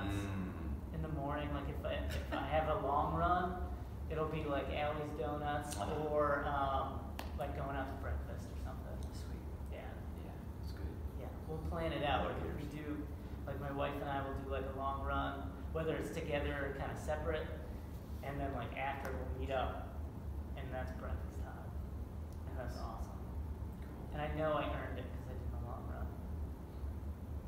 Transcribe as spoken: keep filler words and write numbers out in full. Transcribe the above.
donuts Mm. in the morning. Like if I if I have a long run, it'll be like Allie's Donuts Uh-huh. or um, like going out to breakfast or something. Sweet. Yeah, Yeah, it's good. yeah. We'll plan it out. Like if we do, like my wife and I will do like a long run, whether it's together or kind of separate, and then like after we'll meet up, and that's breakfast time, and that's awesome. Cool. And I know I earned it